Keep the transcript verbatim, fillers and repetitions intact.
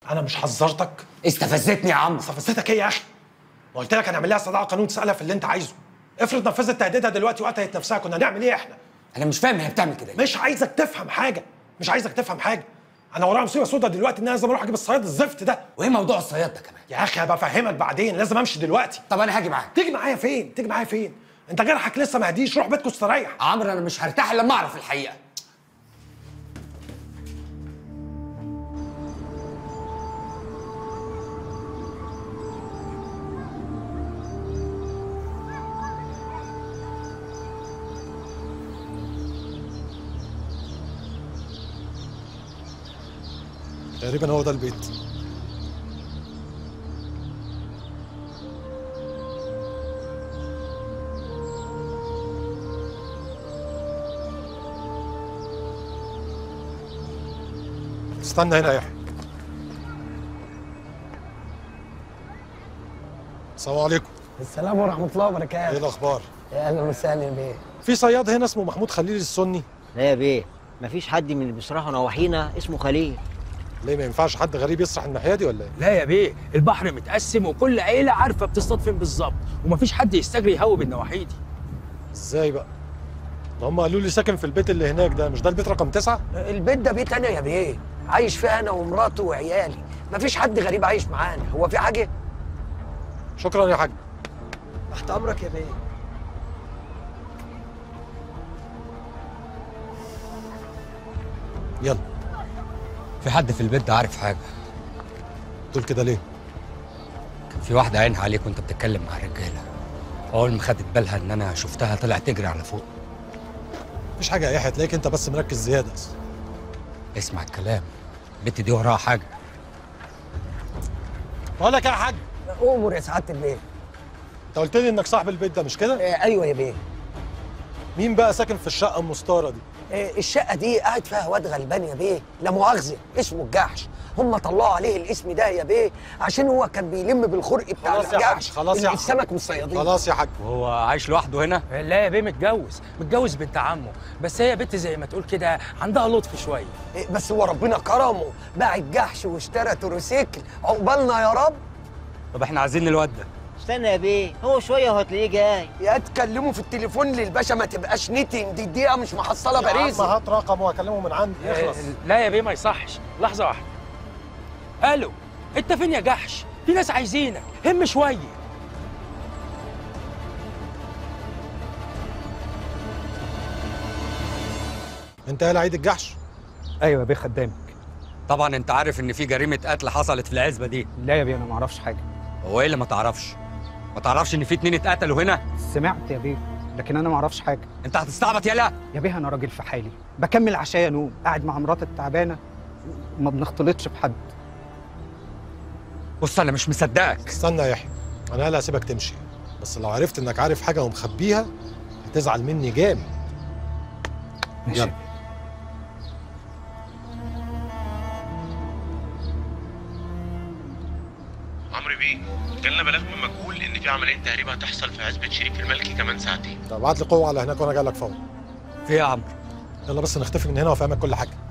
انا مش حذرتك؟ استفزتني يا عم. استفزتك ايه يا اخي؟ ما قلت لك هنعمل لها استدعاء قانون تسالها في اللي انت عايزه. افرض نفذت تهديدها دلوقتي وقتلت نفسها، كنا هنعمل ايه احنا؟ انا مش فاهم هي بتعمل كده. مش عايزك تفهم حاجه، مش عايزك تفهم حاجه. انا ورايا مصيبه سودا دلوقتي ان انا لازم اروح اجيب الصياد الزفت ده. وايه موضوع الصياد ده كمان؟ يا اخي هبقى افهمك بعدين، لازم امشي دلوقتي. طب انا هاجي معاك. تيجي معايا فين؟ تيجي معايا فين؟ انت جرحك لسه ما هديش، روح بيتكم استريح. عمرو انا مش هرتاح الا لما اعرف الحقيقه. تقريبا هو ده البيت. استنى هنا يا يحيى. السلام عليكم. السلام ورحمة الله وبركاته. ايه الأخبار؟ يا أهلا وسهلا بيه. في صياد هنا اسمه محمود خليل السني؟ لا يا بيه، مفيش حد من اللي بيسرحوا نواحينا اسمه خليل. ليه ما ينفعش حد غريب يسرح الناحية دي ولا ايه؟ لا يا بيه، البحر متقسم وكل عيلة عارفة بتصطاد فين بالظبط، ومفيش حد يستجري يهوب النواحي دي. ازاي بقى؟ ده هم قالوا لي ساكن في البيت اللي هناك ده، مش ده البيت رقم تسعة؟ البيت ده بيت أنا يا بيه، عايش فيه أنا ومراته وعيالي، مفيش حد غريب عايش معانا، هو في حاجة؟ شكرا يا حاج. تحت أمرك يا بيه. يلا. في حد في البيت ده عارف حاجه؟ تقول كده ليه؟ كان في واحده عينها عليك وانت بتتكلم مع الرجاله، اول ما خدت بالها ان انا شفتها طلعت تجري على فوق. مفيش حاجة يا يحيى، تلاقيك انت بس مركز زيادة اصلا. اسمع الكلام، البت دي وراها حاجه. بقول لك ايه يا حاج؟ أمر يا سعادة البيه. انت قلت لي انك صاحب البيت ده مش كده؟ آه أيوه يا بيه. مين بقى ساكن في الشقة المستارة دي؟ آه الشقة دي قاعد فيها واد غلبان يا بيه، لا مؤاخذة اسمه الجحش، هم طلعوا عليه الاسم ده يا بيه عشان هو كان بيلم بالخرق بتاع خلاص يا حاج، الجحش خلاص يا حاج. السمك والصيادين. خلاص يا حاج. وهو عايش لوحده هنا؟ لا يا بيه، متجوز، متجوز بنت عمه، بس هي بنت زي ما تقول كده عندها لطف شوية. آه بس هو ربنا كرمه، باع الجحش واشترى تروسيكل، عقبالنا يا رب. طب احنا عايزين الواد ده. استنى يا بيه، هو شويه وهتلاقيه جاي. يا تكلموا في التليفون للباشا، ما تبقاش نتن، دي الدقيقة مش محصلة يا عم باريزة. هات رقم وهكلمه من عندي، اخلص. لا يا بيه ما يصحش، لحظة واحدة. الو، انت فين يا جحش؟ في ناس عايزينك، هم شوية. انت يا عيد الجحش؟ ايوه يا بيه خدامك. طبعا انت عارف ان في جريمه قتل حصلت في العزبه دي. لا يا بيه انا ما اعرفش حاجه. هو ايه اللي ما تعرفش؟ ما تعرفش ان في اتنين اتقتلوا هنا؟ سمعت يا بيه لكن انا ما اعرفش حاجه. انت هتستعبط يالا؟ يا بيه انا راجل في حالي، بكمل عشايا نوم، قاعد مع مراتي التعبانه وما بنختلطش بحد. بص انا مش مصدقك. استنى يا يحيى، انا هلا هسيبك تمشي، بس لو عرفت انك عارف حاجه ومخبيها هتزعل مني جامد. ماشي. يلا. عمرو بيه، جالنا بلاغ من مجهول ان في عمليه تهريب هتحصل في عزبه شريف الملكي كمان ساعتين. طب ابعت لي قوه على هناك وانا جاي لك فورا. في ايه يا عمرو؟ يلا بس نختفي من هنا وافهمك كل حاجه.